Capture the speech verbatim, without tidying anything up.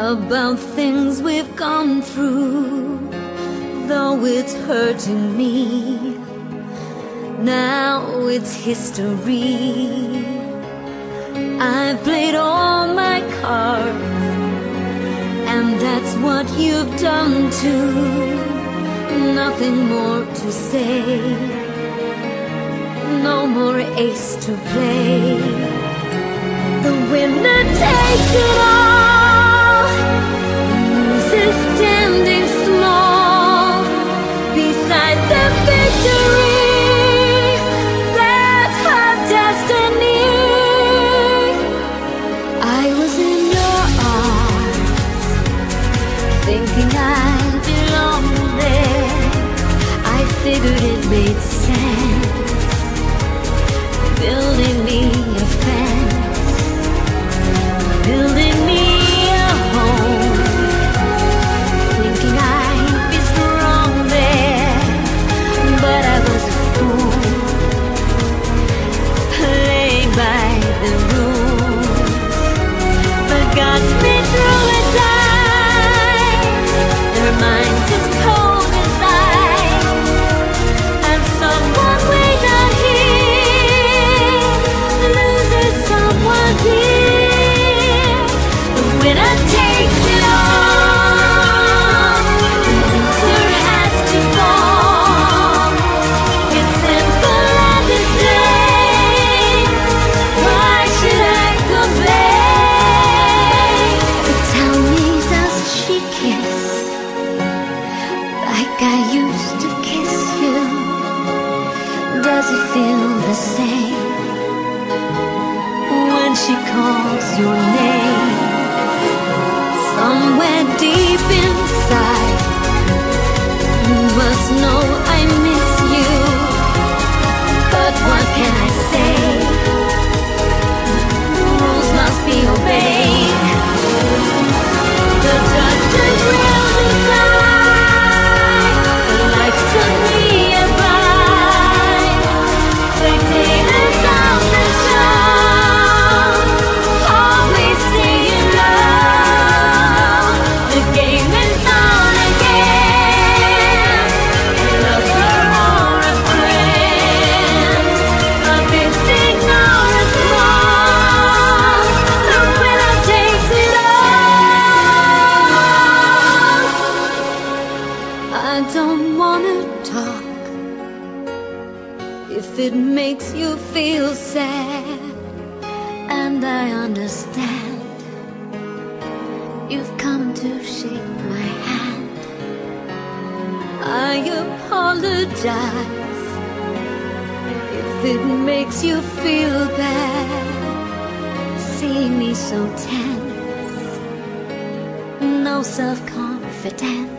about things we've gone through, though it's hurting me. Now it's history. I've played all my cards, and that's what you've done too. Nothing more to say, no more ace to play. The winner takes it all, the loser standing small beside the victory. That's her destiny. I was in your arms, thinking I belonged there. I figured it made sense, building me a fence, building me a home, thinking I'd be strong there. But I was a fool, playing by the rules. Forgot me through his eyes, their minds as cold as ice, and someone way down here loses someone dear. The winner takes it all, the loser has to fall. It's simple as it's plain. Why should I complain? But tell me, does she kiss like I used to kiss you? Does it feel the same when she calls your name? Somewhere deep inside, you must know I miss you. But what can I say? Rules must be obeyed. The judges will decide the likes of me and mine. Spectators of the show, always singing low. The game is on again. A lover or a friend, a big thing or a small, the winner takes it all. I don't wanna talk if it makes you feel sad, and I understand. You've come to shake my hand. I apologize if it makes you feel bad, seeing me so tense, no self-confidence.